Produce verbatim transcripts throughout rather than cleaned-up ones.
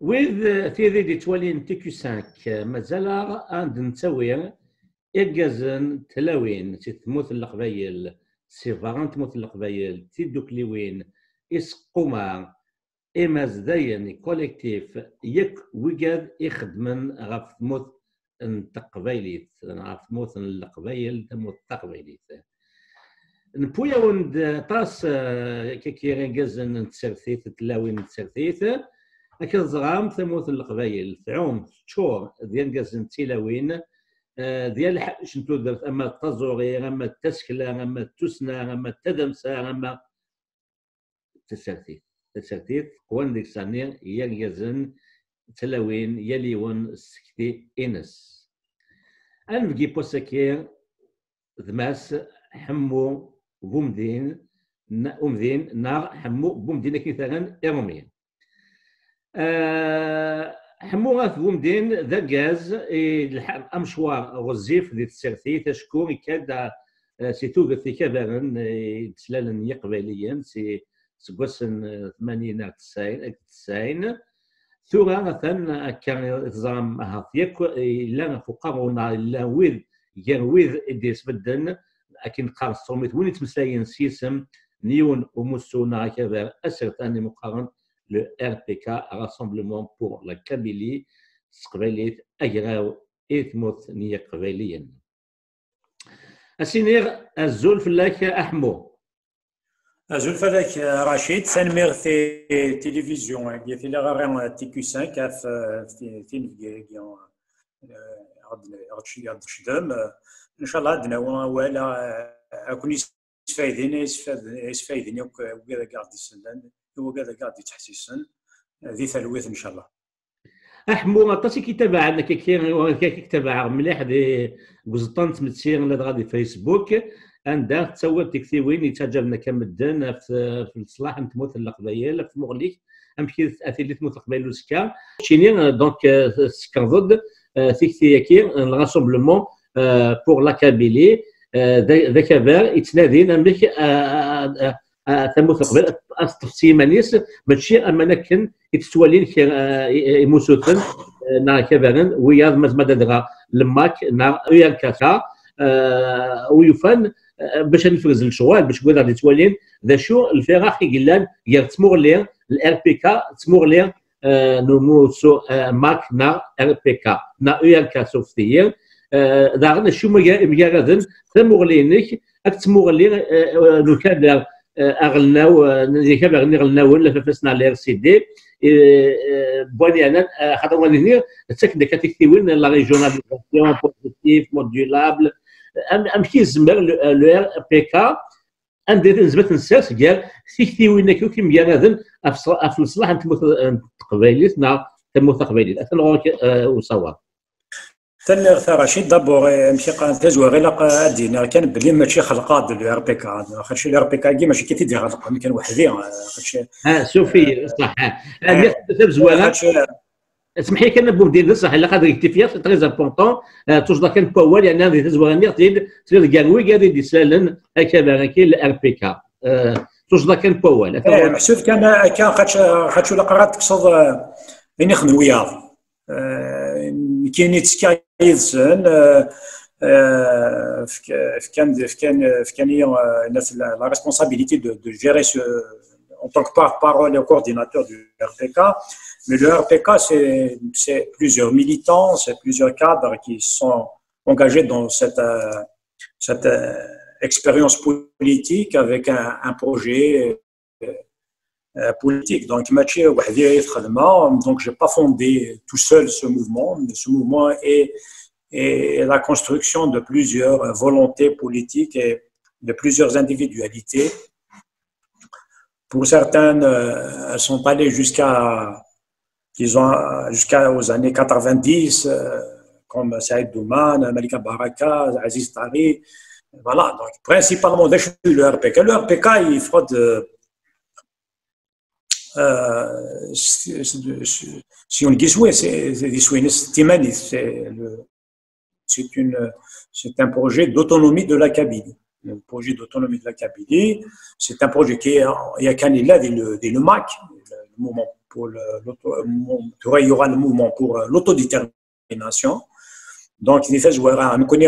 ويذ تيذي دي توالين تيكو سانك مازال عند نتاوي إرجازن تلاوين سي تموت القبايل سي فاران تموت القبايل تيدوكليوين إسقوما إما زداين كوليكتيف يك وجد يخدمن غف تموت التقبايليت غف تموت القبايل تموت التقبايليت نبويا وند طاس كي إرجازن نتسرثيت تلاوين نتسرثيت أكيد زغام تموت القبايل تعوم تشور ديال جازن تلاوين ديال شنتو درت اما التزوري اما التسكله اما التسنى اما التدمسه اما التسرتيت التسرتيت قوان ديك سانير يرجزن تلاوين يليون السكتي انس انفجي بوسكير ذماس حمو بومدين امدين نار حمو بومدين كيثران ارمين أه حمو غاث بومدين ذا غاز امشوار غزيف ديال السرثي تشكور يكاد سي توغ في كبرن تسلالن يقبليا سي سكوسن ثمانين تسعين تسعين ثورا مثلا كان نظام هاطيك الا فقارونا الا ويذ يرويذ ديس بدن لكن قال صوميت وين تمساين سيسم نيون ومسونا كذا اسر ثاني مقارن le R P K, Rassemblement pour la Kabylie, Skvelit, Agraw, Ethmoth, Niakvelien. Asinir, Azul Flak Ahmo. Azul Flak Rachid, Saint-Mer, télévision, il y a fait la T Q cinq, إن شاء الله عندنا ولا أكون يستفيدين يستفيدين وكذا قاعد يسلم وكذا قاعد يتحسسن ذي ثلوث إن شاء الله. أحمو غطاسي كتابة عندنا كي كتابة مليح دي بزطان تمتسير لاد غادي فيسبوك عندها تصور تكثيوين يتجابنا كمدن في الصلاح نتموت القبايل في مغليك أمشي أثيلي تموت القبايل وسكا شيني دونك سكان ضد تكثي كي الراسومبلمون بور لا كابيلي ذاك بار يتنادين أمريك تموت القبايل أستفسي مانيس ماشي أما نكن يتسوالين يموسوتن نا كبارن وياض مددغا لماك نا ويا كاسا ويفن باش نفرز الشغل باش كودا يتوالين ذا شو الفراخ يقلان غير تمورلي الار بي كا تمورلي نموسو ماك نا ار بي كا نا ويا كاسوفتير داغنا شو مجاردن تمورلينك اكتمورلي لو كان اغلناو ذيك باغي غلناو ولا فاسنا على سي دي بوني انا خاطر وني تسكن ديك تكتيوين لا ريجوناليزاسيون بوزيتيف مودولابل امشي الزمر لو ار بي كا عندي نسبه نساس قال تكتيوين كي ميانادن في الصلاح نتموت قبايلتنا تموت قبايلت اثنا وصور ثاني رشيد دابور مشي قال تزوى غير لا دينا كان بلي ماشي خلقات ديال الار بي كا خاطر الار بي كا كي ماشي كي تدير خلق كان وحدي خاطر اه شوفي صح هذه زوينه اسمح لي كان بومدين صح الا قادر يكتفيا سي تري امبورطون توجد كان باول يعني هذه تزوينه تيد تيد كانوي قاعد يسالن هكذا كاين الار بي كا توجد كان باول محسوب كان كان خاطر خاطر لا قرات تقصد يعني خدموا وياض كاين يتسكايزن كان كان كان لا ريسبونسابيلتي دو دو جيري en tant que porte-parole et coordinateur du R P K. Mais le R P K, c'est plusieurs militants, c'est plusieurs cadres qui sont engagés dans cette, cette expérience politique avec un, un projet politique. Donc, donc je n'ai pas fondé tout seul ce mouvement, mais ce mouvement est, est la construction de plusieurs volontés politiques et de plusieurs individualités. Pour certaines, elles sont allées jusqu'à jusqu'aux années quatre-vingt-dix, comme Saïd Douman, Malika Baraka, Aziz Tari. Voilà, donc principalement le R P K. Le R P K, il fraude. Si on dit souhait, c'est un projet d'autonomie de la Kabylie. Le projet d'autonomie de la Kabylie, c'est un projet qui est, il y a qu'un là, le M A C, le mouvement pour le, il y aura le mouvement pour l'autodétermination. Donc, il fait jouer on connaît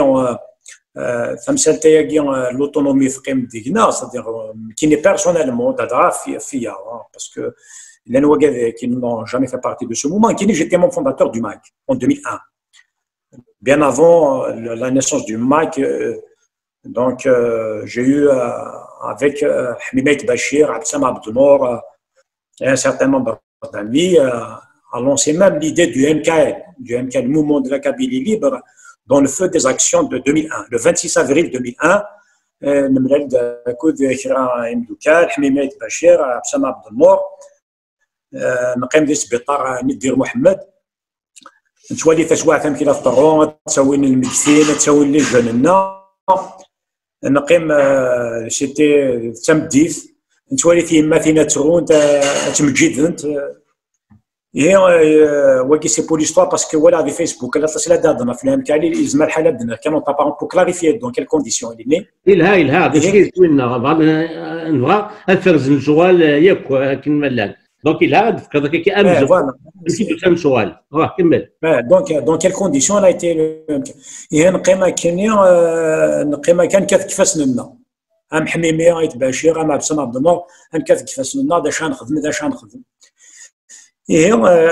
l'autonomie c'est-à-dire qui n'est personnellement parce que les Nouagais qui n'ont jamais fait partie de ce mouvement, qui j'étais mon fondateur du M A C en deux mille un. Bien avant la naissance du M A C, donc j'ai eu avec Hmimet Bachir, Abdeslam Abdelnour et un certain nombre d'amis à lancer même l'idée du M K L, du M K L, le mouvement de la Kabylie libre, dans le feu des actions de deux mille un. Le vingt-six avril deux mille un, Nemrel Koud Ekra Imdoukal, Hmimet Bachir, Abdeslam Abdelnour, نقيم دي سبيطار ندير محمد نتولي تسواع ثم كي الطرون تسوي المكسين تسوي لي جننا نقيم سيتي تمديف نتولي في ما فينا ترون تمجيد انت هي واكي سي بور ليستوار باسكو ولا في فيسبوك لا تصل دادنا في الام كالي الازمه الحاله بدنا كانوا طابون بو كلاريفي دون كيل كونديسيون اللي الها الها باش كيزوينا نبغى نفرز الجوال ياك كيما لا Donc, il a fait un deuxième choix. Donc, dans quelles conditions elle a été il y a une قيمة كاينة قيمة كان كيف كيفاش لنا ام حميمي عيط بشير ام عبد عبد النور ام كيف كيفاش لنا داش نخدم داش نخدم هي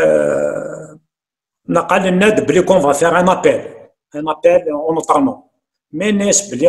نقال الناد بلي كون فا فير ان ابيل ان ابيل اون نوترمون مي الناس بلي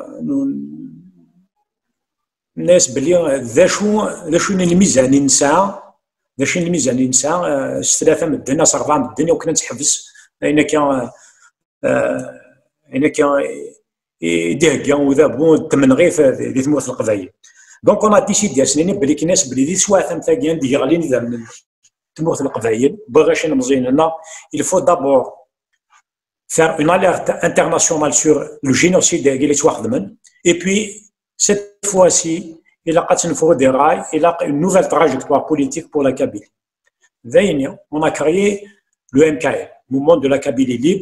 الناس بلي ذا شو ذا شو الميزان نساء ذا شو الميزان نساء ثلاثه من الدنيا اربعه من الدنيا وكنا تحبس اين كان اين كان يدهكا وذا بون تمنغيف اللي تموت القبايل دونك اون ديسيدي سنين بلي كي ناس بلي دي سواثم ثاقيان دي غالين ذا من تموت القبايل باغاش نمزين لنا il faut d'abord faire une alerte internationale sur le génocide اللي تواخذ et puis cette fois-ci, il a des rails, il a une nouvelle trajectoire politique pour la Kabylie. On a créé le M K L, Mouvement de la Kabylie libre,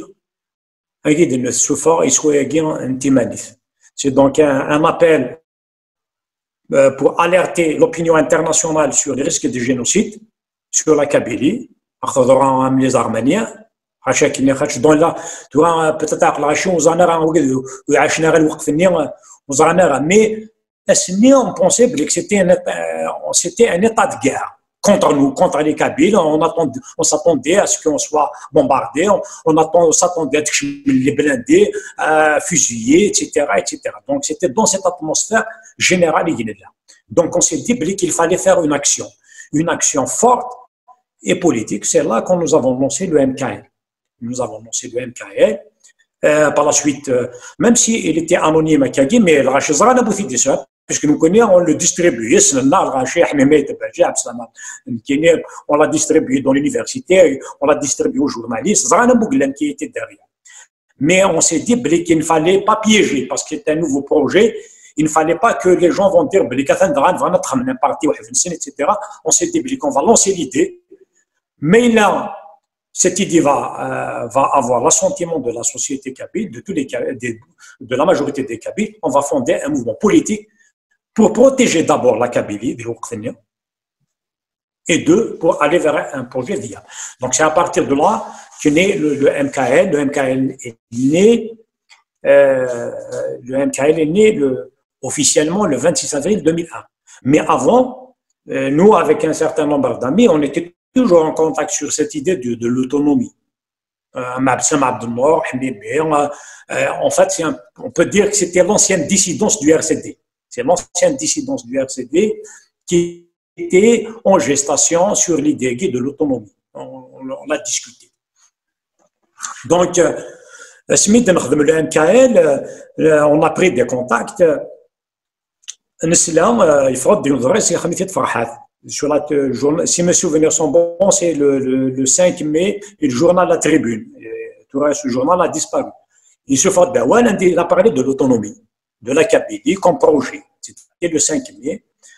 c'est donc un, un appel pour alerter l'opinion internationale sur les risques de génocide, sur la Kabylie, les Arméniens. عشان نخرج دون لا تو peut-être la chance on a وعشنا غير الوقت النيا وزرنا مي اسني on pensait que c'était un c'était un état de guerre contre nous contre les Kabyles on attendait on s'attendait à ce qu'on soit bombardé on, on attendait on s'attendait à être les blindés fusillés etc etc donc c'était dans cette atmosphère générale donc on s'est dit qu'il fallait faire une action une action forte et politique c'est là que nous avons lancé le M K L. Nous avons lancé le M K L. Euh, par la suite, euh, même s'il si était anonyme à Kagi, mais le rachet Zara n'a pas fait ça, puisque nous connaissons, on le distribue. Le rachet on l'a distribué dans l'université, on l'a distribué aux journalistes. Zara n'a pas qui était derrière. Mais on s'est dit qu'il ne fallait pas piéger, parce que c'était un nouveau projet. Il ne fallait pas que les gens vont dire et cetera. On s'est dit qu'on va lancer l'idée. Mais là, cette idée va, euh, va avoir l'assentiment de la société kabyle, de, tous les, de, de la majorité des Kabyles. On va fonder un mouvement politique pour protéger d'abord la Kabylie, et deux, pour aller vers un projet viable. Donc c'est à partir de là qu'est né le, le M K L. Le M K L est né, euh, le M K L est né le, officiellement le vingt-six avril deux mille un. Mais avant, euh, nous, avec un certain nombre d'amis, on était toujours en contact sur cette idée de, de l'autonomie. Abdeslam Abdelnour, en fait, un, on peut dire que c'était l'ancienne dissidence du R C D. C'est l'ancienne dissidence du R C D qui était en gestation sur l'idée de l'autonomie. On, on, on l'a discuté. Donc, le M K L, on a pris des contacts. Il faut dire que sur la, si mes souvenirs sont bons, c'est le, le, le cinq mai, et le journal La Tribune. Et, tout ce journal a disparu. Il se fait ben, il a parlé de l'autonomie, de la Kabylie comme projet. C'était le cinq mai.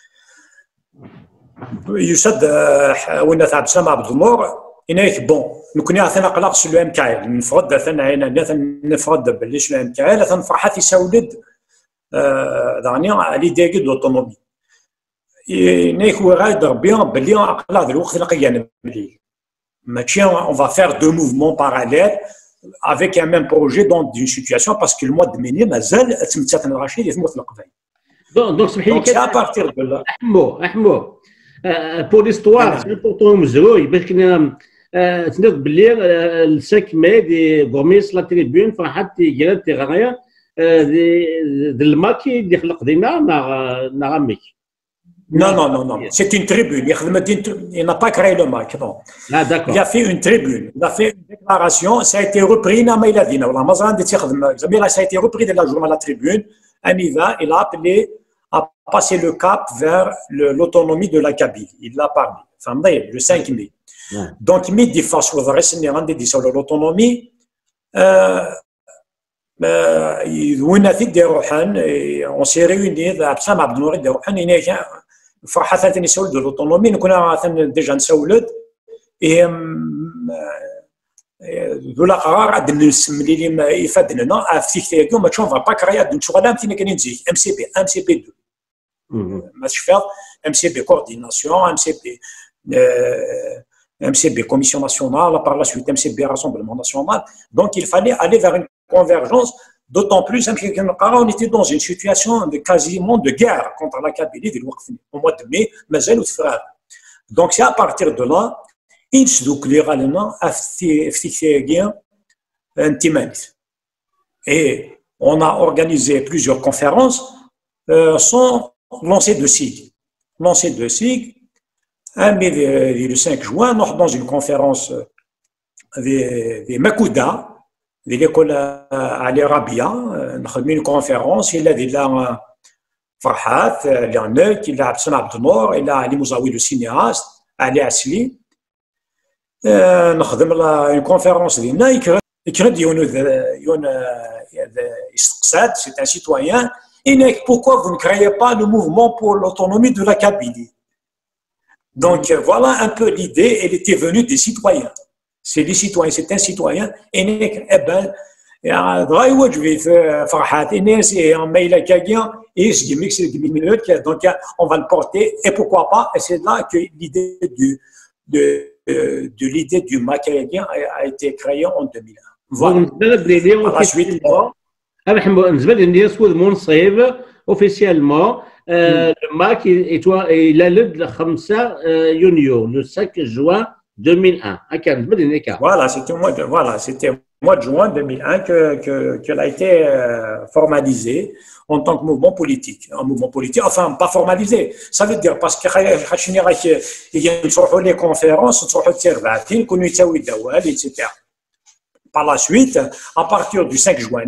Il s'est dit, on a fait Abdeslam Abdelnour, il a dit, bon, nous connaissons un sur le M K L. Nous faisons sur le M K L, nous faisons l'idée de l'autonomie. نيك وغاد ربي بلي عقل هذا الوقت لقينا مليل ماشي on va faire deux mouvements parallèles avec un même projet dans une situation parce que le mois de mai مازال تمتات الرشيد يثمت القبائل. دونك دونك سمح لي دونك à partir de là احمو احمو بور ليستوار سي امبورطون مزروي باش كنا تنض بلي الساك ماي دي غوميس لا تريبون فرحات تيغرا تيغرا دي الماكي اللي خلق دينا مع مع عمك. Non, non, non, non. C'est une tribune. Il n'a pas créé le M A C, non. Ah, d'accord. Il a fait une tribune. Il a fait une déclaration. Ça a été repris. Ça a été repris de la journée à la tribune. Aniva, il a appelé à passer le cap vers l'autonomie de la Kabylie. Il l'a parlé. Le cinq mai. Ouais. Donc, il dit face au reste, il a dit sur l'autonomie. On s'est réunis. Absam Abdounouri de Rohan, il est فرحة ثاني سولد الأوتونومي نكون ثاني ديجا نسولد إيه ذولا قرار عاد نسمي لي ما يفادنا أفتيك تيجو ما تشوف با كرايا دون شغل مثلا كاينين زيك ام سي بي ام سي بي deux ما تشفى ام سي بي coordination ام سي بي ام سي بي commission nationale par la suite ام سي بي rassemblement national donc il fallait aller vers une convergence. D'autant plus, on était dans une situation de quasiment de guerre contre la Kabylie au mois de mai, mais elle est frère. Donc c'est à partir de là, il se doute légalement à et on a organisé plusieurs conférences euh, sans lancer de sigle. Lancer de sigle, le cinq juin, dans une conférence de Makouda, de l'école à l'Arabia, nous avons une conférence, il a dit là Farhat, il y en a qui l'a Abdel Abdenour, il a Ali Mouzaoui le cinéaste, Ali Asli. Nous avons une conférence de Naïk, c'est un citoyen, et pourquoi vous ne créez pas le mouvement pour l'autonomie de la Kabylie? Donc voilà un peu l'idée, elle était venue des citoyens. C'est les citoyens, c'est un citoyen. Et ben, donc on va le porter. Et pourquoi pas? Et c'est là que l'idée du de, de l'idée du M A C a été créée en deux mille un. Voilà. Par la suite. بالنسبه للناس والمنصب اوفيسيالمون الماك الى لد خمسة يونيو لو cinq juin deux mille un. Voilà, c'était au mois de, voilà, c'était au mois de juin deux mille un que, que, qu'elle a été euh, formalisée en tant que mouvement politique. Un mouvement politique, enfin, pas formalisé. Ça veut dire parce qu'il y a les conférences, et cetera. Par la suite, à partir du cinq juin,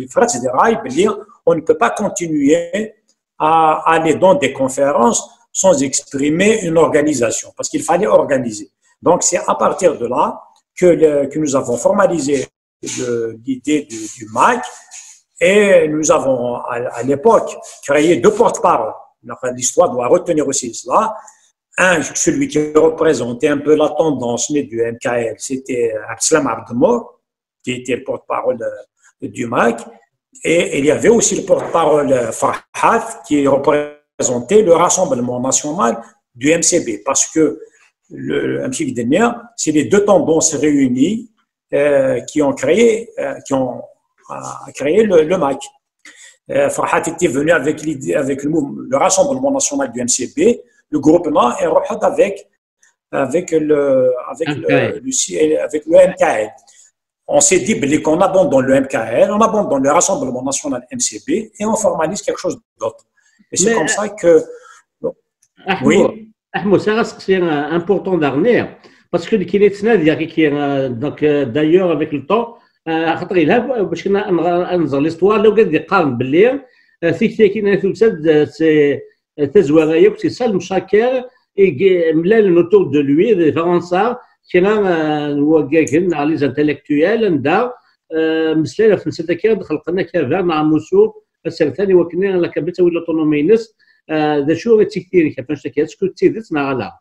on ne peut pas continuer à aller dans des conférences sans exprimer une organisation, parce qu'il fallait organiser. Donc, c'est à partir de là que, le, que nous avons formalisé l'idée du, du M A C et nous avons, à, à l'époque, créé deux porte-paroles. L'histoire doit retenir aussi cela. Un, celui qui représentait un peu la tendance née du M K L, c'était Abdeslam Abdemour, qui était le porte-parole du M A C. Et il y avait aussi le porte-parole Farhat, qui représentait le Rassemblement national du M C B, parce que le M C B dernier, c'est les deux tendances réunies euh, qui ont créé, euh, qui ont euh, créé le, le M A C. Euh, Farhat était venu avec, avec le, le Rassemblement national du M C B, le groupement, et Rohat avec, avec, le, avec, le, le, avec le M K L. On s'est dit qu'on abandonne le M K L, on abandonne le Rassemblement national M C B et on formalise quelque chose d'autre. Et c'est comme ça que. Bon, oui. Ahmed, c'est important d'arner parce que qui est donc d'ailleurs avec le temps خاطر إلا باش كنا ننظر ليستوار لو قد يقارن باللي في كاين ثلاثه تزويريه وسي سا المشاكل ملال نوتور دو لوي فرنسا كاين هو كاين على لي انتيليكتويال ندا مساله في نسيت كي خلقنا كافا مع موسو السنه الثانيه وكنا لا كبت ولا اوتونومي نس ذا شو تكثير كيفاش كتسكو تيدت مع لا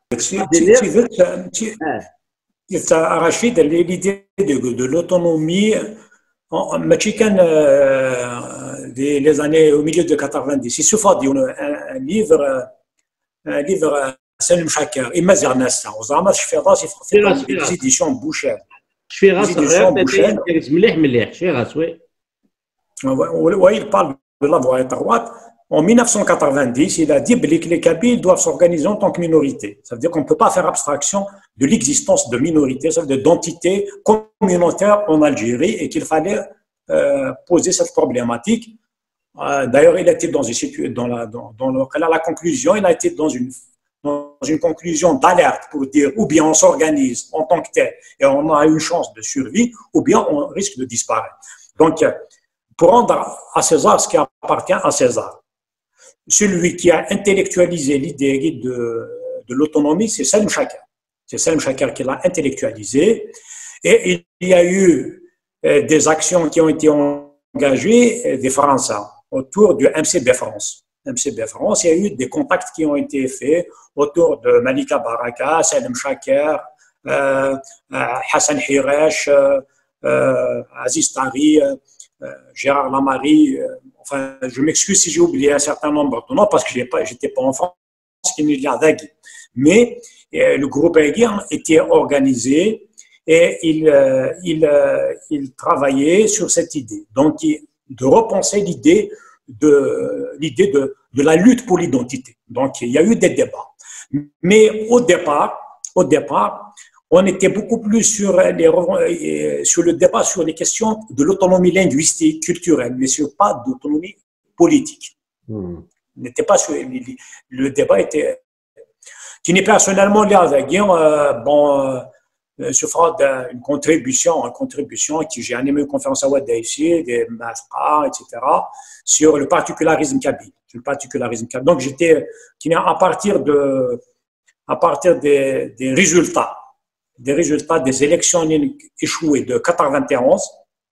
تيدت رشيد l'idée de l'autonomie ماشي كان les années au milieu de quatre-vingt-dix il suffit d'un livre un livre Salim Chaker, et Mazir Nassa, aux Armas, je fais rase, c'est dans les éditions Boucher. Je fais rase, مليح مليح شي راس وي. Oui, il parle de la voie droite. En mille neuf cent quatre-vingt-dix, il a dit que les Kabyles doivent s'organiser en tant que minorité. Ça veut dire qu'on ne peut pas faire abstraction de l'existence de minorités, ça veut dire d'entités communautaires en Algérie et qu'il fallait euh, poser cette problématique. Euh, D'ailleurs, il a été dans, dans, la, dans, dans le, la, la conclusion, il a été dans une, dans une conclusion d'alerte pour dire ou bien on s'organise en tant que tel et on a une chance de survie, ou bien on risque de disparaître. Donc, pour rendre à César ce qui appartient à César, celui qui a intellectualisé l'idée de, de l'autonomie, c'est Salim Chaker. C'est Salim Chaker qui l'a intellectualisé. Et il y a eu des actions qui ont été engagées des Français autour du M C B France. M C B France, il y a eu des contacts qui ont été faits autour de Malika Baraka, Salim Chaker, euh, Hassan Hiresh, euh, Aziz Tari, euh, Gérard Lamarie. Euh, Enfin, je m'excuse si j'ai oublié un certain nombre de noms parce que je n'étais pas en France, qu'il y a Dagui. Mais euh, le groupe Agui était organisé et il, euh, il, euh, il travaillait sur cette idée. Donc, il, de repenser l'idée de, l'idée de, de la lutte pour l'identité. Donc, il y a eu des débats. Mais au départ, au départ, on était beaucoup plus sur, les, sur le débat sur les questions de l'autonomie linguistique, culturelle, mais sur pas d'autonomie politique. Mmh. N'était pas sur, le débat était, qui n'est personnellement lié avec euh, bon, euh, se fera d'une contribution, une contribution qui j'ai animé une conférence à Ouadda ici, des masras, et cetera, sur le particularisme kabyle, sur le particularisme kabyle. Donc j'étais, qui à partir de, à partir des, des résultats. des résultats des élections échouées de quatre-vingt-onze,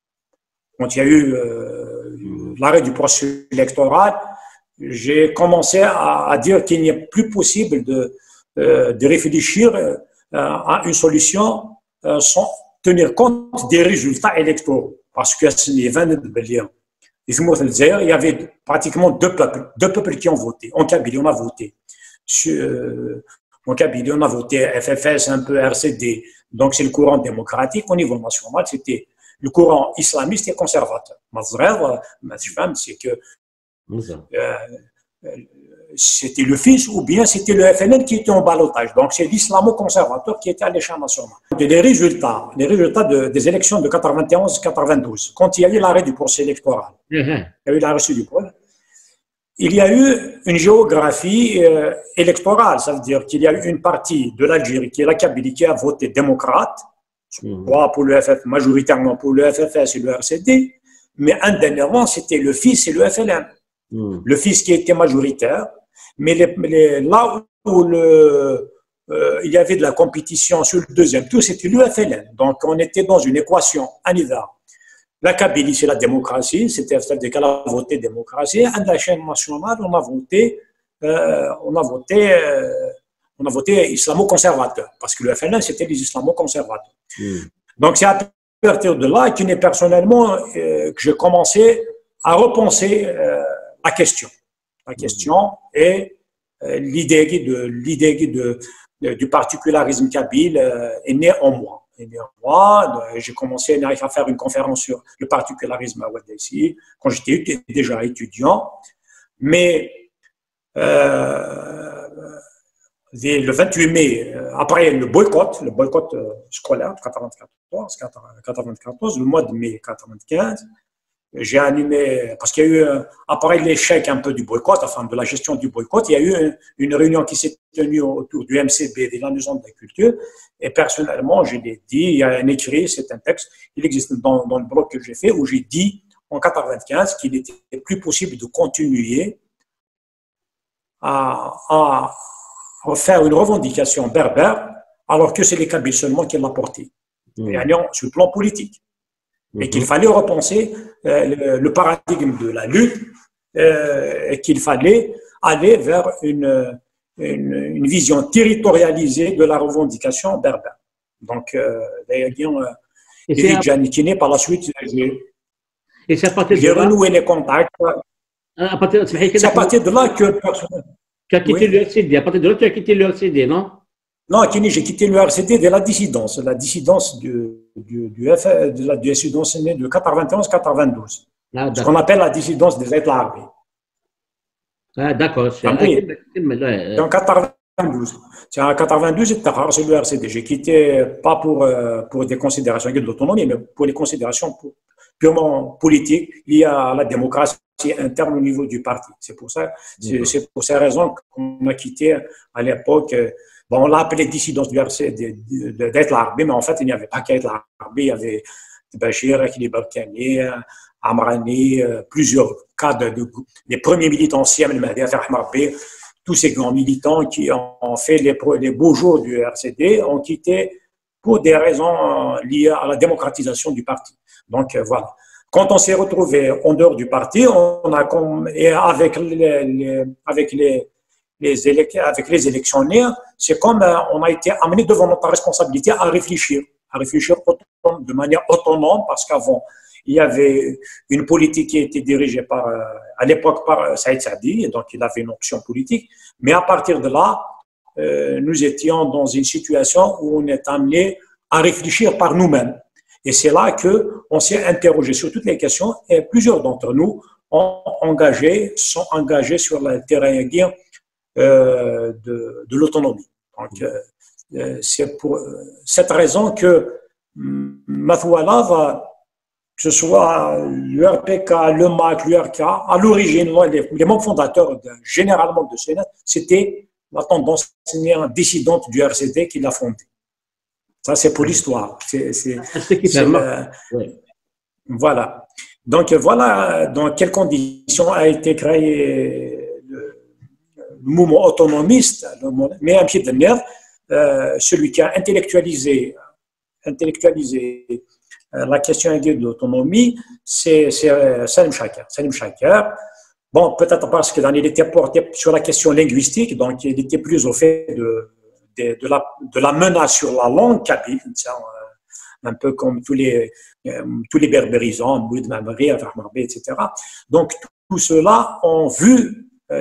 quand il y a eu euh, l'arrêt du processus électoral, j'ai commencé à, à dire qu'il n'est plus possible de, euh, de réfléchir euh, à une solution euh, sans tenir compte des résultats électoraux. Parce que les vingt de Bélier, il y avait pratiquement deux peuples, deux peuples qui ont voté. En Kabylie, on a voté. Sur, euh, En Kabylie, on a voté F F S, un peu R C D, donc c'est le courant démocratique. Au niveau national, c'était le courant islamiste et conservateur. Ma femme, c'est que euh, c'était le fils ou bien c'était le F N L qui était en ballottage. Donc c'est l'islamo-conservateur qui était à l'échelle nationale. Les résultats, les résultats de, des élections de quatre-vingt-onze quatre-vingt-douze, quand il y a eu l'arrêt du procès électoral, mm-hmm. il y a eu l'arrêt du procès. Il y a eu une géographie euh, électorale, ça veut dire qu'il y a eu une partie de l'Algérie, qui est la Kabylie, qui a voté démocrate, soit pour le F F, majoritairement pour le F F S et le R C D, mais indéniablement, c'était le fils et le F L N. Mm. Le fils qui était majoritaire, mais les, les, là où le, euh, il y avait de la compétition sur le deuxième tour, c'était le F L N. Donc, on était dans une équation anniversaire. La Kabylie, c'est la démocratie, c'est-à-dire qu'elle a voté démocratie. À la chaîne nationale, on a voté, euh, on a voté, euh, on a voté islamo-conservateur, parce que le F N L, c'était les islamo-conservateurs. Mm. Donc, c'est à partir de là que, personnellement, euh, que j'ai commencé à repenser euh, la question. La question mm. et euh, l'idée de, l'idée de, de, du particularisme kabyle euh, est née en moi. Moi, j'ai commencé à faire une conférence sur le particularisme à Ouadda ici, quand j'étais déjà étudiant. Mais euh, le vingt-huit mai, après le boycott, le boycott scolaire de quatre-vingt-quatorze, le mois de mai quatre-vingt-quinze, j'ai animé, parce qu'il y a eu, après l'échec un peu du boycott, enfin de la gestion du boycott, il y a eu une réunion qui s'est tenue autour du M C B, de la Maison de la Culture, et personnellement, je l'ai dit, il y a un écrit, c'est un texte, il existe dans, dans le blog que j'ai fait, où j'ai dit en quatre-vingt-quinze qu'il était plus possible de continuer à, à faire une revendication berbère, alors que c'est les Kabyles seulement qui l'ont porté, mmh. et allant sur le plan politique. Et qu'il fallait repenser euh, le, le paradigme de la lutte euh, et qu'il fallait aller vers une, une, une vision territorialisée de la revendication berbère. Donc, euh, Eric Giannichini, par la suite, j'ai renoué les contacts. C'est à partir de là que le personnel… Tu as quitté Oui. le R C D. À partir de là, tu as quitté le R C D, non? Non, Kini, j'ai quitté le R C D de la dissidence, la dissidence du, du, du, F, de la dissidence née de quatre-vingt-onze quatre-vingt-douze. Ah, Ce qu'on d'accord. appelle la dissidence des États arabes. Ah, d'accord. C'est ah, Compris? كمل- كمل، C'est ouais, en quatre-vingt-douze. C'est en quatre-vingt-douze, c'est le R C D. J'ai quitté pas pour, euh, pour des considérations de l'autonomie, mais pour les considérations pour- purement politiques liées à la démocratie interne au niveau du parti. C'est pour ça, c'est d'accord. c'est pour ces raisons qu'on a quitté à l'époque. euh, Bon, on l'a appelé dissidence du R C D d'être l'armée, mais en fait, il n'y avait pas qu'à être l'armée. Il y avait Bachir, Akili Barkani, Amrani, euh, plusieurs cas de, de- les premiers militants Siam el-Mahdi, Ahmad Bey, tous ces grands militants qui ont fait les, pro- les beaux jours du R C D ont quitté pour des raisons euh, liées à la démocratisation du parti. Donc euh, voilà. Quand on s'est retrouvé en dehors du parti, on a comme, et avec les, les- avec les, les élec- avec les électionnaires, c'est comme euh, on a été amené devant notre responsabilité à réfléchir, à réfléchir autonome- de manière autonome, parce qu'avant il y avait une politique qui était dirigée par, euh, à l'époque par euh, Saïd Saadi, et donc il avait une option politique. Mais à partir de là, euh, nous étions dans une situation où on est amené à réfléchir par nous-mêmes. Et c'est là qu'on s'est interrogé sur toutes les questions et plusieurs d'entre nous ont engagé, sont engagés sur le terrain guerre euh, de, de l'autonomie. Donc, euh, c'est pour euh, cette raison que hum, Mathouala va que ce soit l'U R P K, le M A C, l'U R K, à l'origine, les, les membres fondateurs de, généralement de Sénat, c'était la tendance dissidente du R C D qui l'a fondé. Ça, c'est pour l'histoire. C'est, c'est, Ah, c'est qui fait c'est remarque. le, Ouais. voilà. Donc, voilà dans quelles conditions a été créé le, le mouvement autonomiste, le, mais un pied de nerf, euh, celui qui a intellectualisé, intellectualisé la question de l'autonomie, c'est Salim Chaker. Salim Chaker, bon, peut-être parce qu'il était porté sur la question linguistique, donc il était plus au fait de, de, de, la, de la menace sur la langue kabyle, un peu comme tous les, tous les berbérisants, Moud Mamri, Afahmarbi, et cetera. Donc, tout cela ont vu,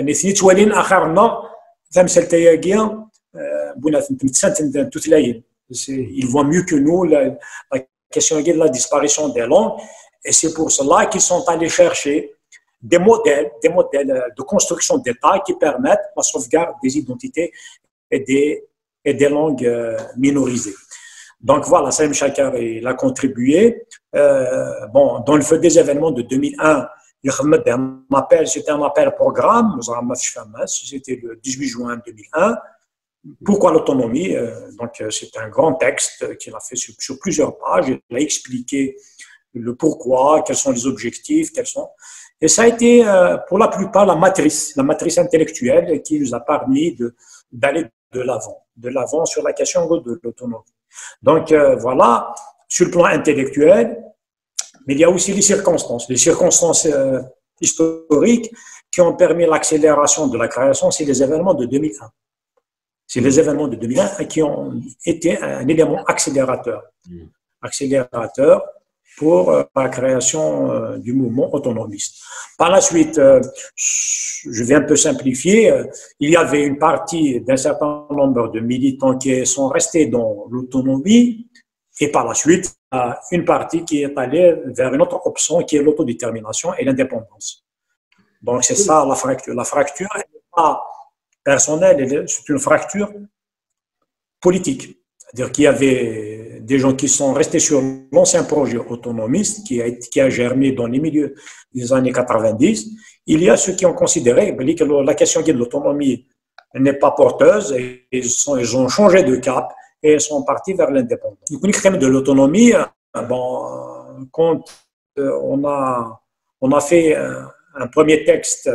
ils voient mieux que nous la, la question de la disparition des langues, et c'est pour cela qu'ils sont allés chercher des modèles, des modèles de construction d'État qui permettent la sauvegarde des identités et des, et des langues minorisées. Donc voilà, Salim Chaker il a contribué. Euh, bon, dans le feu des événements de deux mille un, c'était un appel programme, c'était le dix-huit juin deux mille un. Pourquoi l'autonomie? Donc, c'est un grand texte qu'il a fait sur, sur plusieurs pages. Il a expliqué le pourquoi, quels sont les objectifs, quels sont. Et ça a été, pour la plupart, la matrice, la matrice intellectuelle qui nous a permis de, d'aller de l'avant, de l'avant sur la question de l'autonomie. Donc, voilà, sur le plan intellectuel, mais il y a aussi les circonstances. Les circonstances historiques qui ont permis l'accélération de la création, c'est les événements de deux mille un. C'est les événements de deux mille un qui ont été un élément accélérateur, accélérateur pour la création du mouvement autonomiste. Par la suite, je vais un peu simplifier, il y avait une partie d'un certain nombre de militants qui sont restés dans l'autonomie et par la suite, une partie qui est allée vers une autre option qui est l'autodétermination et l'indépendance. Donc c'est ça la fracture. La fracture n'est pas personnelle, c'est une fracture politique. C'est-à-dire qu'il y avait des gens qui sont restés sur l'ancien projet autonomiste qui a, qui a germé dans les milieux des années quatre-vingt-dix. Il y a ceux qui ont considéré que la question de l'autonomie n'est pas porteuse et ils, sont, ils ont changé de cap et ils sont partis vers l'indépendance. Du coup, de l'autonomie, bon, quand on a, on a fait un, un premier texte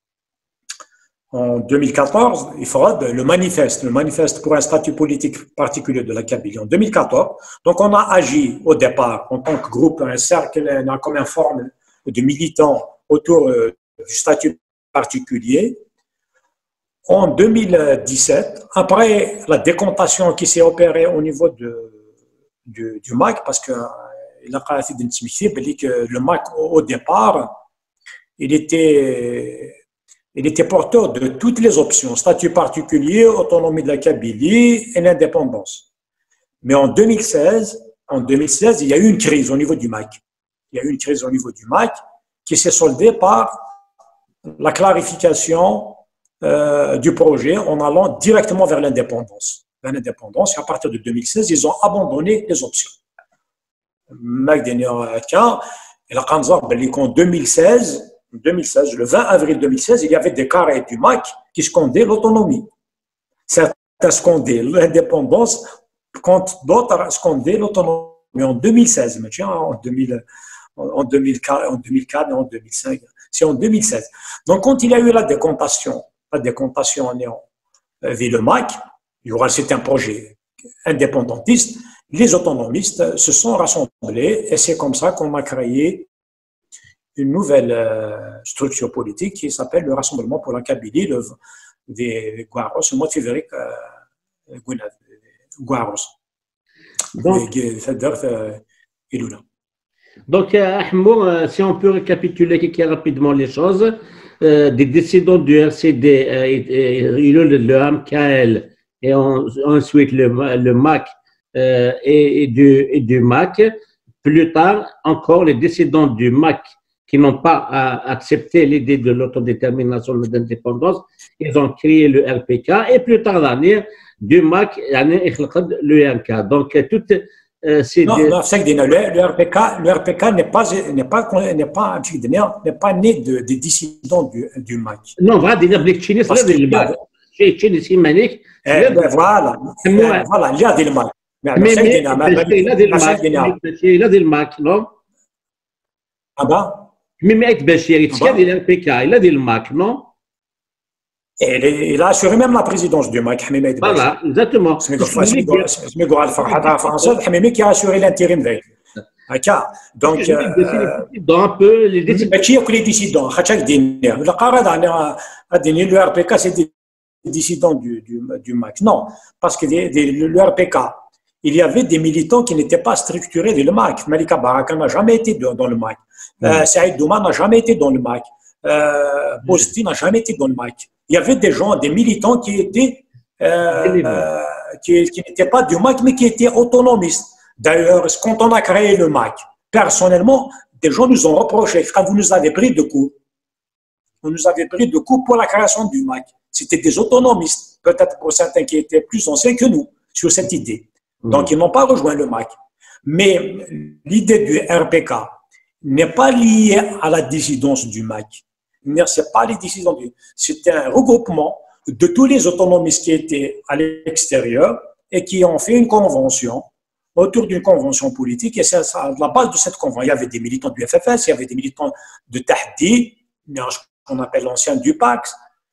en deux mille quatorze, il faudra le manifeste, le manifeste pour un statut politique particulier de la Kabylie en deux mille quatorze. Donc, on a agi au départ en tant que groupe, un cercle, comme une forme de militants autour du statut particulier. En deux mille dix-sept, après la décomptation qui s'est opérée au niveau de, du, du M A C, parce que le M A C au départ, il était il était porteur de toutes les options, statut particulier, autonomie de la Kabylie et l'indépendance. Mais en deux mille seize, en deux mille seize, il y a eu une crise au niveau du M A C. Il y a eu une crise au niveau du M A C qui s'est soldée par la clarification euh, du projet en allant directement vers l'indépendance. Vers l'indépendance, et à partir de deux mille seize, ils ont abandonné les options. M A C et la Kanzar, en deux mille seize, deux mille seize, le vingt avril deux mille seize, il y avait des carrés du M A C qui scandaient l'autonomie. Certains scandaient l'indépendance, quand d'autres scandaient l'autonomie. Mais en deux mille seize, en, deux mille, en, deux mille quatre, en deux mille quatre, en deux mille cinq, c'est en deux mille seize. Donc, quand il y a eu la décomptation, la décomptation en ayant vu le M A C, il y aura, c'est un projet indépendantiste, les autonomistes se sont rassemblés et c'est comme ça qu'on a créé une nouvelle euh, structure politique qui s'appelle le Rassemblement pour la Kabylie, le, des Guaros, le mois de février, euh, Guaros. Donc, donc Ahmed, si on peut récapituler rapidement les choses, euh, des décidants du R C D, euh, et, et, le, le M K L et on, ensuite le, le M A C euh, et, et, du, et du M A C. Plus tard, encore les décidants du M A C qui n'ont pas accepté l'idée de l'autodétermination de l'indépendance, ils ont créé le R P K et plus tard l'année, du M A C, le R K. Donc, toutes euh, ces. Non, non, c'est que le R P K, le R P K n'est pas, n'est pas, n'est pas, n'est pas né de, des dissidents du, du M A C. Non, voilà, des Chine, c'est le M A C. Chez Chine, c'est Manique. Voilà, voilà, il y a des M A C. Mais il a des M A C, il a des M A C, non? Ah ben? Mehmet Bachir, il a des R P K, il a des M A C, non? Et il a assuré même la présidence du M A C, Mehmet Bachir. Voilà, exactement. Smigoura al-Farhada français, Mehmet qui a assuré l'intérim veille. Donc, un peu les dissidents. Bachir que les dissidents, chaque dîner. Le Qarad a dit le R P K, c'est des dissidents du, du, du M A C. Non, parce que des, des, le R P K, il y avait des militants qui n'étaient pas structurés dans le M A C. Malika Baraka n'a jamais été dans le M A C. Euh, Saïd Douma n'a jamais été dans le M A C. Euh, Bosti n'a jamais été dans le M A C. Il y avait des gens, des militants qui étaient, euh, euh, qui, qui n'étaient pas du M A C, mais qui étaient autonomistes. D'ailleurs, quand on a créé le M A C, personnellement, des gens nous ont reproché quand vous nous avez pris de coup. Vous nous avez pris de coup pour la création du M A C. C'était des autonomistes, peut-être pour certains qui étaient plus anciens que nous, sur cette idée. Donc, ils n'ont pas rejoint le M A C. Mais l'idée du R P K n'est pas liée à la dissidence du M A C. Ce n'est pas les dissidents du... C'était un regroupement de tous les autonomistes qui étaient à l'extérieur et qui ont fait une convention autour d'une convention politique. Et c'est à la base de cette convention. Il y avait des militants du F F S, il y avait des militants de Tahdi, qu'on appelle l'ancien du P A C.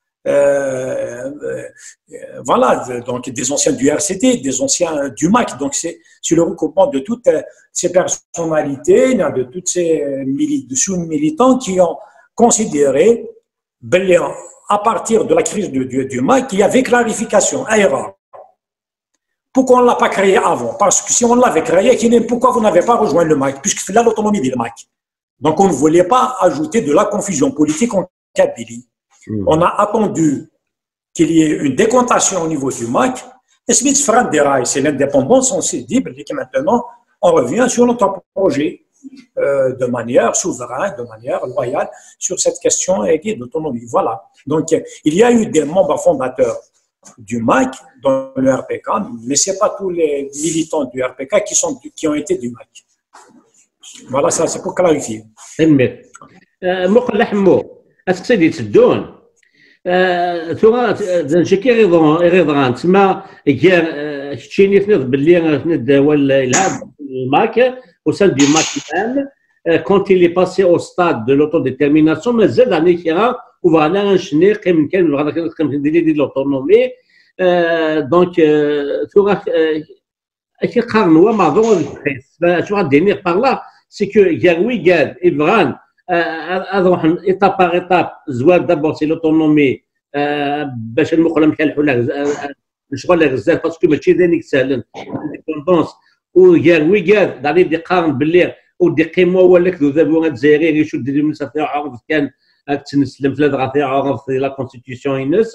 Euh, euh, voilà, donc des anciens du R C D, des anciens du M A C. Donc c'est le regroupement de toutes ces personnalités, de toutes ces sous-militants qui ont considéré, à partir de la crise du, du, du M A C, qu'il y avait clarification, erreur. Pourquoi on ne l'a pas créé avant? Parce que si on l'avait créé, pourquoi vous n'avez pas rejoint le M A C? Puisque c'est là l'autonomie du M A C. Donc on ne voulait pas ajouter de la confusion politique en Kabylie. On a attendu qu'il y ait une décontation au niveau du M A C. Et Smith Fran déraille, c'est l'indépendance. On s'est dit que maintenant, on revient sur notre projet euh, de manière souveraine, de manière loyale, sur cette question d'autonomie. Voilà. Donc, il y a eu des membres fondateurs du M A C dans le R P K, mais ce n'est pas tous les militants du R P K qui, sont, qui ont été du M A C. Voilà, ça c'est pour clarifier. أسقسي تسدون ثم نشكي رضوان رضوان تسمى كان شتيني تنض باللي نداول الهاب الماك وسال دي ماك الان quand il est passé au stade de l'autodétermination مازال يعني كيرا وفوالا نشني قيم كان بغا قيم ندير ديال لوطونومي دونك ثم كي قارنوا مع ضوء البريس شو غادي نير باغ لا سي كو ياوي قال افغان étape par étape زوال d'abord c'est l'autonomie باش المقلم كالحول الشغل غزال باسكو ماشي ذلك سهل الانديبوندونس وياوي قال داري دي قارن باللي ودي قيموا ولا كذو ذابوا الجزائريين يشد المسافه عرض كان la constitution inus,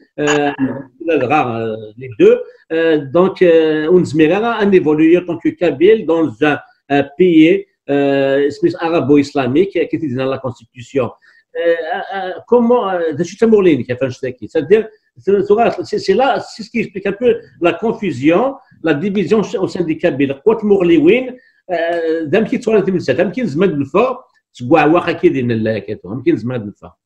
les deux. Donc, on se met à évoluer en tant que Kabyle dans un pays arabo-islamique qui est dans la constitution. Comment, c'est-à-dire, c'est là, c'est ce qui explique un peu la confusion, la division au sein des Kabyles. Quoi de Mourliwin, d'un qui soit le sept, d'un qui se met le fort, tu vois, ou à qui dit le lac, d'un qui se met le fort.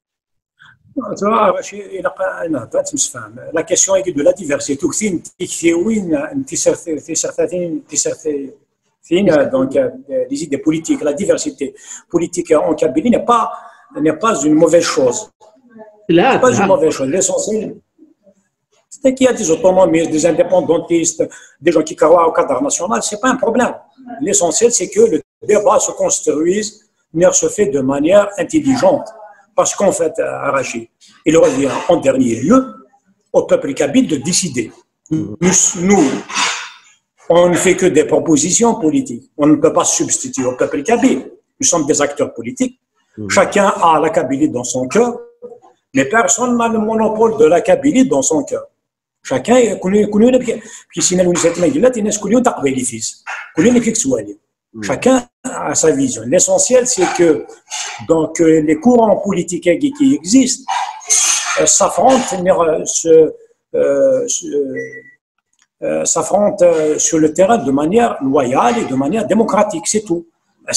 La question est de la diversité. Donc, les idées politiques, la diversité politique en Kabylie n'est pas, n'est pas une mauvaise chose. C'est pas une mauvaise chose. L'essentiel, c'est qu'il y a des autonomistes, des indépendantistes, des gens qui croient au cadre national, ce n'est pas un problème. L'essentiel, c'est que le débat se construise, mais se fait de manière intelligente. Parce qu'en fait, Arachi, il revient en dernier lieu au peuple kabyle de décider. Nous, nous, on ne fait que des propositions politiques. On ne peut pas se substituer au peuple kabyle. Nous sommes des acteurs politiques. Chacun a la Kabylie dans son cœur, mais personne n'a le monopole de la Kabylie dans son cœur. Chacun est chacun a sa vision. L'essentiel, c'est que donc, les courants politiques qui existent euh, s'affrontent euh, euh, euh, s'affrontent sur le terrain de manière loyale et de manière démocratique, c'est tout.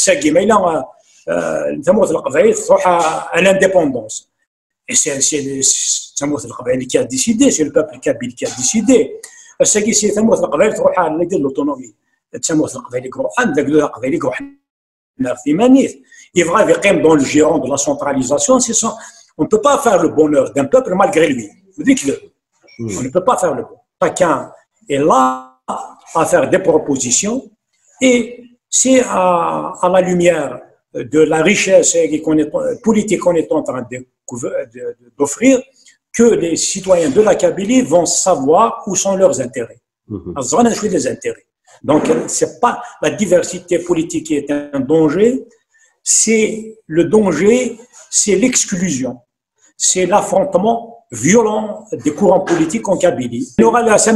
À l'indépendance. Et c'est le qui a décidé, c'est le peuple kabyle qui a décidé. C'est l'autonomie. Il va vivre dans le giron de la centralisation. On ne peut pas faire le bonheur d'un peuple malgré lui. On ne peut pas faire le bonheur. Chacun est là à faire des propositions et c'est à, à la lumière de la richesse politique qu'on est en train d'offrir que les citoyens de la Kabylie vont savoir où sont leurs intérêts. Mm-hmm. des intérêts. Donc, c'est pas la diversité politique qui est un danger, c'est le danger, c'est l'exclusion, c'est l'affrontement violent des courants politiques en Kabylie. Il y aura la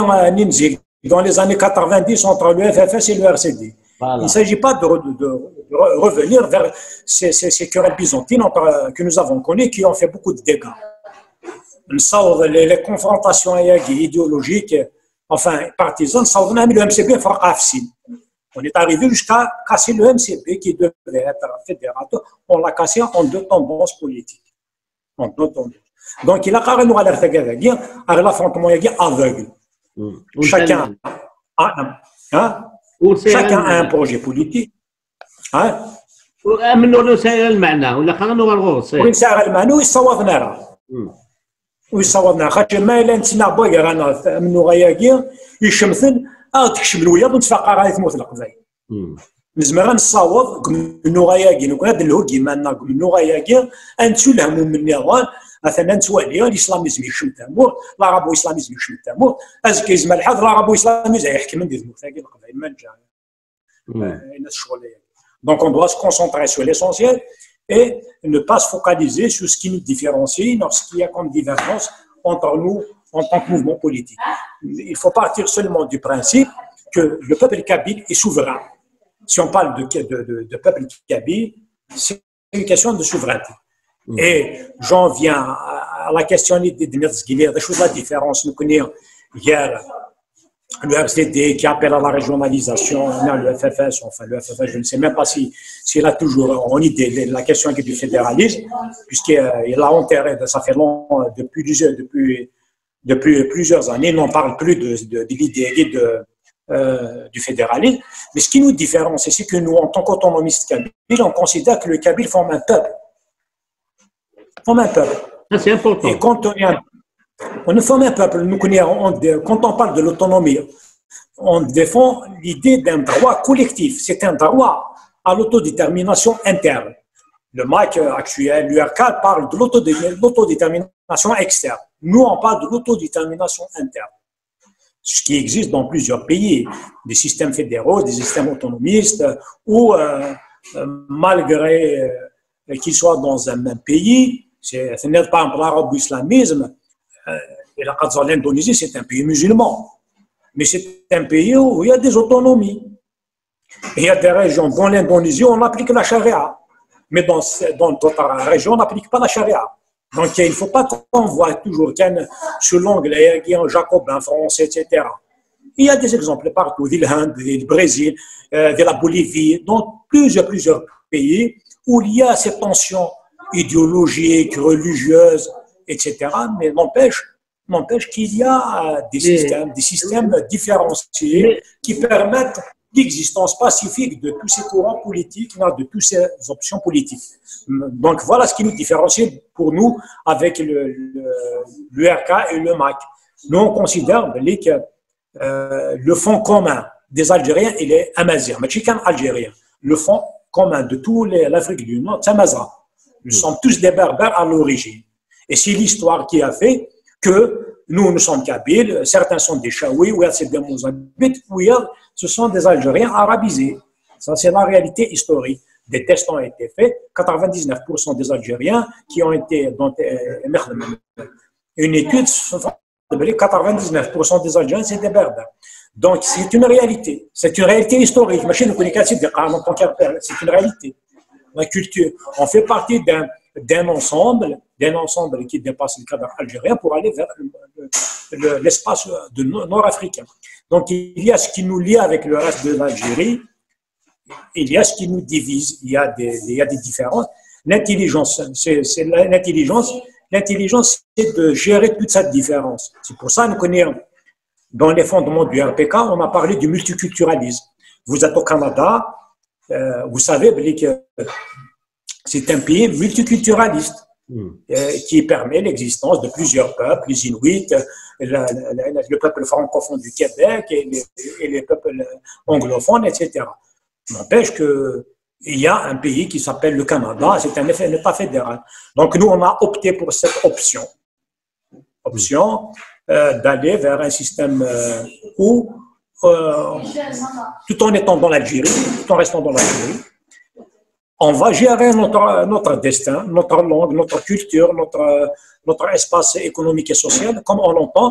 dans les années quatre-vingt-dix entre le F F S et le R C D. Voilà. Il ne s'agit pas de, de, de revenir vers ces, ces, ces querelles byzantines que nous avons connues qui ont fait beaucoup de dégâts. Les, les confrontations idéologiques, enfin partisanes, le M C B on est arrivé jusqu'à casser le M C B qui devait être fédérateur. On l'a cassé en deux tendances politiques. En deux tendances. Donc il a carrément alerté à l'affrontement aveugle. Chacun a un. Hein? Chacun a un projet politique. Hein? وامنوا سائر المعنى ولا خلينا نورغوص ويسار المعنى ويصوضنا ويصوضنا خاطر ما الا نتسنى بوغير انا منو غياكي يشمثن اه تكشم الوياض ونتفقى غادي تموت القبائل نزمر نصوض منو غياكي نكون هذا الهوكي مالنا منو غياكي انتو لهم من نيران مثلا نتوالي الاسلاميزم يشم تامور العربو اسلاميزم يشم تامور ازكي زعما الحظ العربو اسلاميزم يحكم ندير مثاقي القبائل ما نجا الناس شغل. Donc on doit se concentrer sur l'essentiel et ne pas se focaliser sur ce qui nous différencie lorsqu'il y a comme divergence entre nous en tant que mouvement politique. Il faut partir seulement du principe que le peuple kabyle est souverain. Si on parle de, de, de, de peuple kabyle, c'est une question de souveraineté. Et j'en viens à la question de Merzguilir, des choses, la différence. Nous connaissons hier le R C D qui appelle à la régionalisation, le F F S, enfin le F F S, je ne sais même pas s'il si, si a toujours en idée la question du fédéralisme, puisqu'il a enterré, ça fait long, depuis, depuis, depuis plusieurs années, il n'en parle plus de, de, de l'idée de, euh, du fédéralisme. Mais ce qui nous différencie, c'est que nous, en tant qu'autonomistes kabyles, on considère que le Kabyle forme un peuple. Forme un peuple. Ah, c'est important. Et quand on est un On ne forme un peuple. Nous connaissons, quand on parle de l'autonomie, on défend l'idée d'un droit collectif. C'est un droit à l'autodétermination interne. Le M A C actuel, l'U R K, parle de l'autodétermination externe. Nous, on parle de l'autodétermination interne. Ce qui existe dans plusieurs pays, des systèmes fédéraux, des systèmes autonomistes, où, euh, malgré qu'ils soient dans un même pays. C'est, par exemple, l'arabe ou l'islamisme, euh, et la l'Indonésie, c'est un pays musulman. Mais c'est un pays où il y a des autonomies. Et il y a des régions, dans l'Indonésie, on applique la charia. Mais dans d'autres régions, on n'applique pas la charia. Donc, il ne faut pas qu'on voit toujours sur l'anglais, en jacobin, français, et cetera. Il y a des exemples partout, l'Inde, le Brésil, euh, de la Bolivie, dans plusieurs, plusieurs pays où il y a ces tensions idéologiques, religieuses, et cetera. Mais n'empêche, n'empêche qu'il y a des systèmes, des systèmes différenciés qui permettent l'existence pacifique de tous ces courants politiques, de toutes ces options politiques. Donc voilà ce qui nous différencie pour nous avec l'U R K et le M A C. Nous, on considère que euh, le fonds commun des Algériens, il est amazigh, mais c'est qu'un Algérien. Le fonds commun de toute l'Afrique du Nord, c'est amazigh. Nous sommes tous des berbères à l'origine. Et c'est l'histoire qui a fait que nous, nous sommes kabyles, certains sont des chaouis, ou c'est des mozambiques, ou ce sont des Algériens arabisés. Ça, c'est la réalité historique. Des tests ont été faits, quatre-vingt-dix-neuf pour cent des Algériens qui ont été dans une étude, quatre-vingt-dix-neuf pour cent des Algériens, c'est des berbères. Donc, c'est une réalité. C'est une réalité historique. C'est une réalité. La culture, on fait partie d'un d'un ensemble, d'un ensemble qui dépasse le cadre algérien pour aller vers l'espace de nord-africain. Donc, il y a ce qui nous lie avec le reste de l'Algérie, il y a ce qui nous divise, il y a des, il y a des différences. L'intelligence, c'est l'intelligence, l'intelligence, c'est de gérer toute cette différence. C'est pour ça que nous connaissons, dans les fondements du R P K, on a parlé du multiculturalisme. Vous êtes au Canada, euh, vous savez que c'est un pays multiculturaliste mmh. euh, qui permet l'existence de plusieurs peuples, les Inuits, le, le, le peuple francophone du Québec et les, et les peuples anglophones, et cetera. N'empêche qu'il y a un pays qui s'appelle le Canada, c'est un effet État fédéral. Donc nous, on a opté pour cette option, option euh, d'aller vers un système euh, où, euh, tout en étant dans l'Algérie, tout en restant dans l'Algérie, on va gérer notre, notre destin, notre langue, notre culture, notre, notre espace économique et social, comme on l'entend.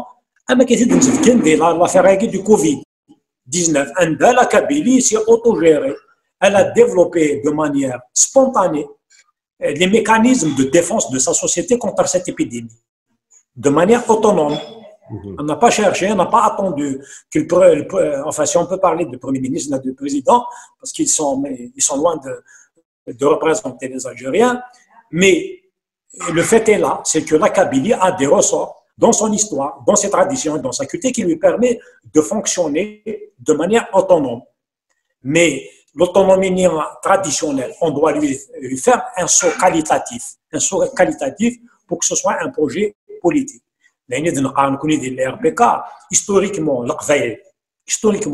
L'affaire du Covid dix-neuf, la Kabylie s'est autogérée. Elle a développé de manière spontanée les mécanismes de défense de sa société contre cette épidémie, de manière autonome. On n'a pas cherché, on n'a pas attendu que le, enfin, si on peut parler de Premier ministre, de président, parce qu'ils sont, ils sont loin de de représenter les Algériens, mais le fait est là, c'est que la Kabylie a des ressorts dans son histoire, dans ses traditions, dans sa culture qui lui permet de fonctionner de manière autonome. Mais l'autonomie traditionnelle, on doit lui, lui faire un saut qualitatif, un saut qualitatif pour que ce soit un projet politique. Les R P K, historiquement, historiquement,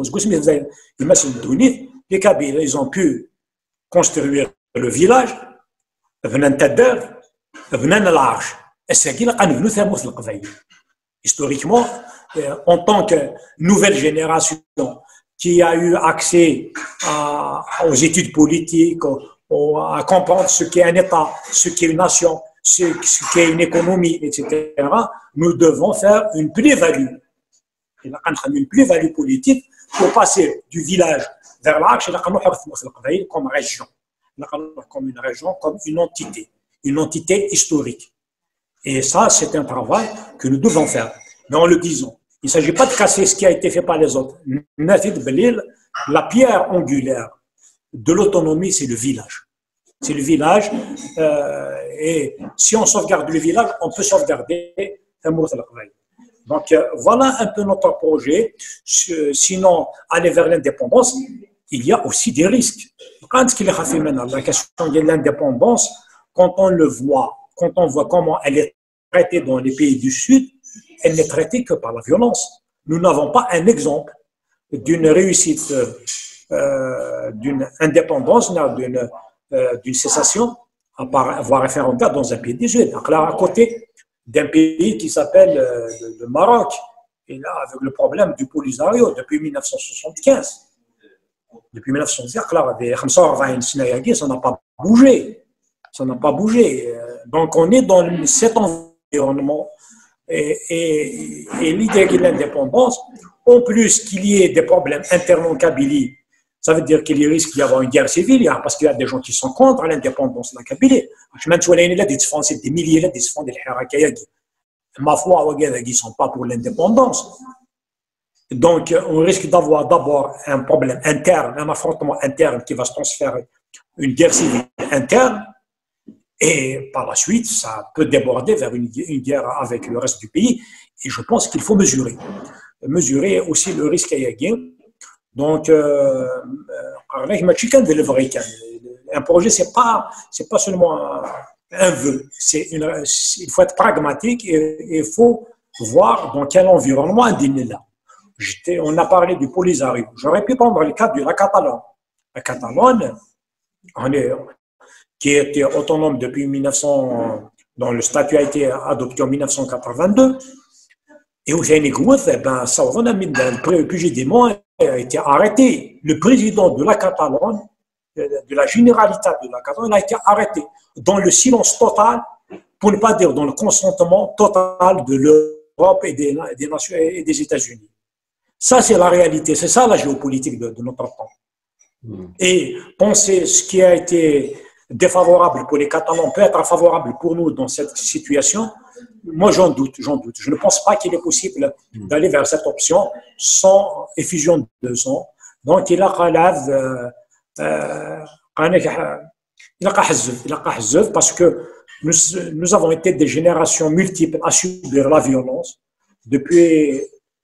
les Kabyles, ils ont pu construire le village, venant Tadder, venant l'Arche. Et c'est qu'il a nous faire le historiquement, en tant que nouvelle génération qui a eu accès à, aux études politiques, à comprendre ce qu'est un État, ce qu'est une nation, ce, ce qu'est une économie, et cetera, nous devons faire une plus-value. Une plus-value politique pour passer du village vers l'Arche comme région, comme une région, comme une entité, une entité historique. Et ça, c'est un travail que nous devons faire. Mais en le disant, il ne s'agit pas de casser ce qui a été fait par les autres. La pierre angulaire de l'autonomie, c'est le village. C'est le village. Euh, et si on sauvegarde le village, on peut sauvegarder donc euh, voilà un peu notre projet. Sinon, aller vers l'indépendance, il y a aussi des risques. Quand la question de l'indépendance, quand on le voit, quand on voit comment elle est traitée dans les pays du Sud, elle n'est traitée que par la violence. Nous n'avons pas un exemple d'une réussite, euh, d'une indépendance, d'une euh, d'une cessation, à part avoir référendaire dans un pays du Sud. Donc là, à côté d'un pays qui s'appelle euh, le, le Maroc, et là, avec le problème du Polisario depuis mille neuf cent soixante-quinze. Depuis mille neuf cent soixante-quinze, là, ça n'a pas bougé. Ça n'a pas bougé. Donc, on est dans cet environnement. Et, et, et l'idée de l'indépendance, en plus qu'il y ait des problèmes internes en Kabylie, ça veut dire qu'il risque d'y avoir une guerre civile, parce qu'il y a des gens qui sont contre l'indépendance de la Kabylie. Même si on a des milliers de défenseurs de l'Hirakayagi, ma foi, ils ne sont pas pour l'indépendance. Donc, on risque d'avoir d'abord un problème interne, un affrontement interne qui va se transférer, une guerre civile interne, et par la suite, ça peut déborder vers une, une guerre avec le reste du pays. Et je pense qu'il faut mesurer. Mesurer aussi le risque à y gagner. Donc, euh, un projet, ce n'est pas, c'est pas seulement un, un vœu. Une, il faut être pragmatique et il faut voir dans quel environnement on est là. On a parlé du Polisario. J'aurais pu prendre le cas de la Catalogne. La Catalogne, on est, qui était autonome depuis mille neuf cents, dont le statut a été adopté en mille neuf cent quatre-vingt-deux. Et au Sénégal, ben, ça, on a mis le P G des mois a été arrêté. Le président de la Catalogne, de la Généralitat de la Catalogne, a été arrêté dans le silence total, pour ne pas dire dans le consentement total de l'Europe et des, des nations et des États-Unis. Ça, c'est la réalité. C'est ça la géopolitique de, de notre temps. Mmh. Et penser ce qui a été défavorable pour les Catalans peut être favorable pour nous dans cette situation. Moi, j'en doute, j'en doute. Je ne pense pas qu'il est possible d'aller vers cette option sans effusion de sang. Donc, il a relève, euh, il a parce que nous, nous avons été des générations multiples à subir la violence depuis,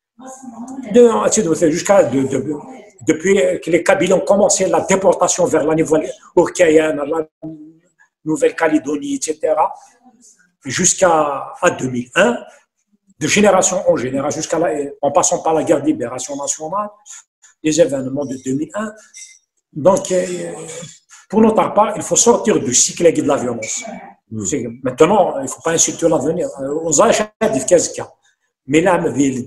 de, jusqu'à de, de, depuis que les Kabyles ont commencé la déportation vers la Nouvelle-Orléans, la Nouvelle-Calédonie, et cetera, jusqu'à deux mille un, de génération en génération, jusqu'à en passant par la guerre de libération nationale, les événements de deux mille un. Donc, pour notre part, il faut sortir du cycle de la violence. Mmh. Maintenant, il ne faut pas insulter l'avenir. On a acheté des cas. Mais là,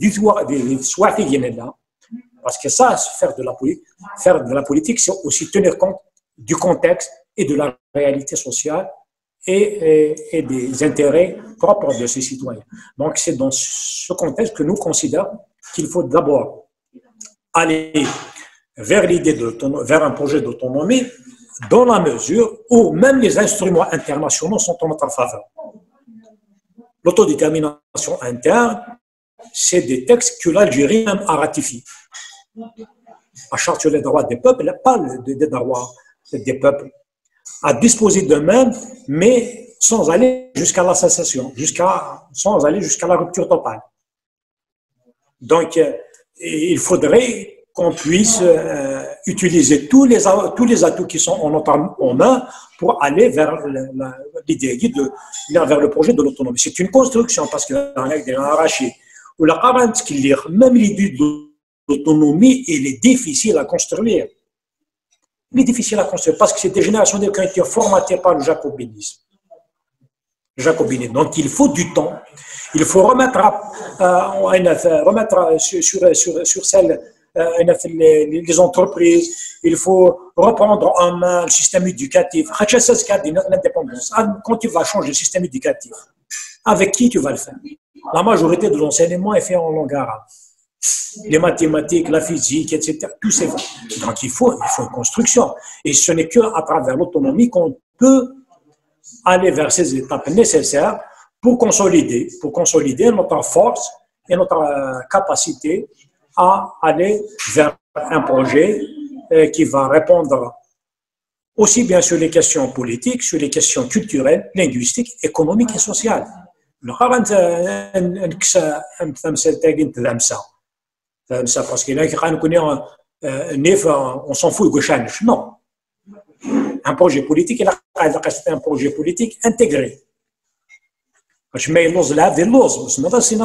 parce que ça, faire de la politique, faire de la politique, c'est aussi tenir compte du contexte et de la réalité sociale et, et, et des intérêts propres de ces citoyens. Donc, c'est dans ce contexte que nous considérons qu'il faut d'abord aller vers l'idée de vers un projet d'autonomie, dans la mesure où même les instruments internationaux sont en notre faveur. L'autodétermination interne, c'est des textes que l'Algérie même a ratifiés. La charte sur les droits des peuples, elle parle des droits des peuples à disposer d'eux-mêmes, mais sans aller jusqu'à la sécession, jusqu'à, sans aller jusqu'à la rupture totale. Donc, il faudrait qu'on puisse euh, utiliser tous les, tous les atouts qui sont en notre en main pour aller vers l'idée de vers le projet de l'autonomie. C'est une construction parce que arraché ou la quarante qui lire même l'idée de l'autonomie, il est difficile à construire. Il est difficile à construire parce que c'est des générations qui ont été formatées par le jacobinisme. Le jacobinisme. Donc il faut du temps. Il faut remettre, euh, remettre sur, sur, sur, sur celle Les, les entreprises, il faut reprendre en main le système éducatif. Quand tu vas changer le système éducatif, avec qui tu vas le faire? La majorité de l'enseignement est fait en langue arabe. Les mathématiques, la physique, et cetera. Tout c'est vrai. Donc il faut, il faut une construction. Et ce n'est qu'à travers l'autonomie qu'on peut aller vers ces étapes nécessaires pour consolider, pour consolider notre force et notre capacité à aller vers un projet qui va répondre aussi bien sur les questions politiques, sur les questions culturelles, linguistiques, économiques et sociales. Parce que là, on s'en fout de gauche. Non. Un projet politique, il a un projet politique intégré. Je mets l'ose là, des l'ose.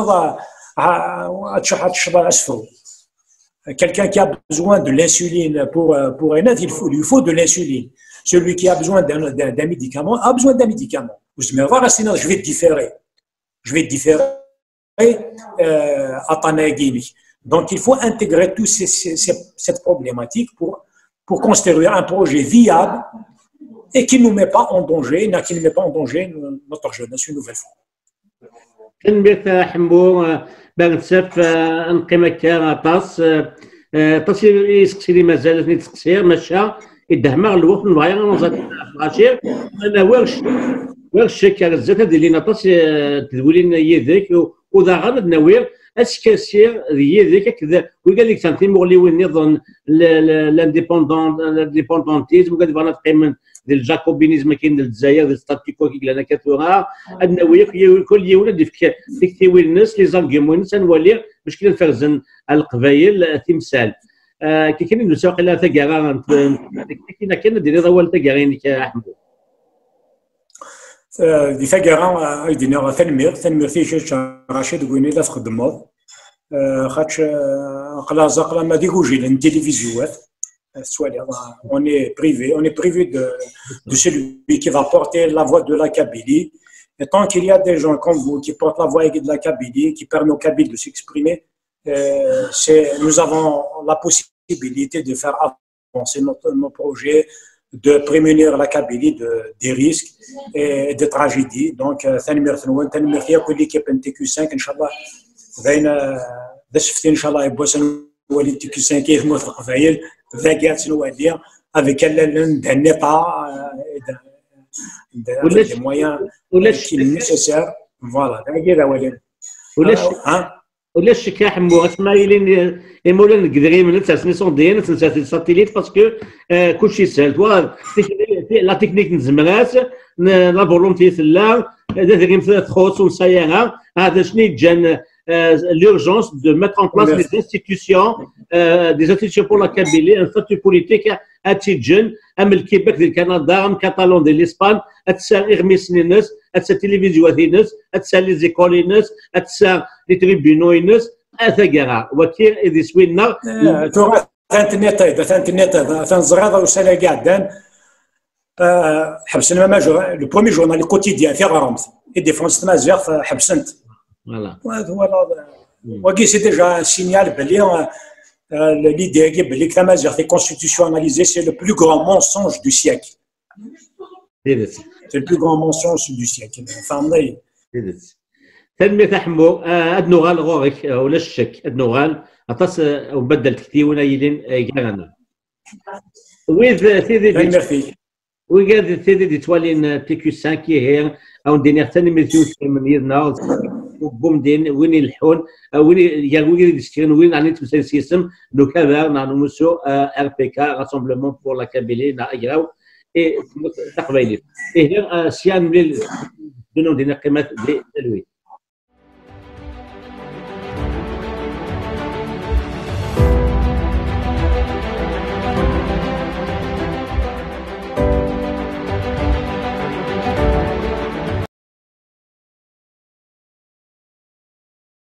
Quelqu'un qui a besoin de l'insuline pour, pour un être, il, faut, il lui faut de l'insuline. Celui qui a besoin d'un médicament a besoin d'un médicament. Je vais différer. Je vais différer euh, à Tanagini. Donc, il faut intégrer toute cette problématique pour, pour construire un projet viable et qui ne nous met pas en danger, qui ne met pas en danger notre jeunesse une nouvelle fois. تنمية حمو باغي تساف نقيم هكا طاس طاس يسقسي لي مازال تسقسي ماشا يدهما الوقت نبغي نوصل العشير انا واش واش كارزات هذه اللي نطاس تدولين يديك وذا غلط نوير اسكاسير يديك كذا وقال لك سنتي مغلي وين يظن لانديبوندون لانديبوندونتيزم وقال بغينا تقيم ديال الجاكوبينيزم كاين ديال الجزائر ديال ستاتيكو كي لنا كثره النويه كل يوم ديك تكتيوي الناس لي زارغيمون سنولي باش كاين فرزن القبايل تمثال كي كاين نسوق لها تاكارا كاين كاين ديال اول تاكارين كاحمد دي تاكارا يدينا تنمير تنمير في شي رشيد قويني لا تخدموا خاطش قلا زقلا ما ديكوجي التلفزيونات. On est privé, on est privé de, de celui qui va porter la voix de la Kabylie. Et tant qu'il y a des gens comme vous qui portent la voix de la Kabylie, qui permettent aux Kabyles de s'exprimer, euh, nous avons la possibilité de faire avancer notre, nos projets, de prémunir la Kabylie de, des risques et des tragédies. Donc, l'équipe N T Q cinq, Inch'Allah, ولي تي كي خمسة كيف موت القبايل ذاكات نواليا افيك النقا ولا دي مويان ولا شي نيسيسير فوالا هكذا ولي ولا ها ولا الشكا حمو اسمايلين مولانا كدغي من تاع سنيسون ديال تاع الساتيليت باسكو كلشي سهل توا لا تكنيك نزمرات لا فولونتي ثلا هذا غير مثلا تخوص ونسايرها هذا شنو جان l'urgence de mettre en place Merci. des institutions, euh, des institutions pour la Kabylie, un statut politique à Tidjane, à le Québec, le Canada, à Catalan, de l'Espagne, à Irmis Nines, à la télévision Nines, à les écoles Nines, à les tribunaux Nines, à Tagara. Wakir et des Swinna. Internet, Internet, Tanzrada ou Sénégal, حبسنا ما جو le premier journal quotidien في غرامت et défense تمازيغ حبسنت. Voilà. Ouais, c'est déjà un signal. L'idée que la majorité constitutionnalisée, c'est le plus grand mensonge du siècle. C'est le plus grand mensonge du siècle. تنمية حمو أدنوغال غورك ولا الشك أدنوغال أطاس وبدل كثير يلين جانا ويذ ثيدي ويقاد ثيدي دي توالين تيكو سانكي هي أو دينير تنمية من يدنا بوم دين وين الحون وين يقولوا يشترون وين عني تمثل سيستم لو كذا نحن مسو ار بي كا راسمبلمون بور لا كابيلي نا اجراو اي تقبيلي ايه سيان ميل دونو دينا قيمات دي تلوي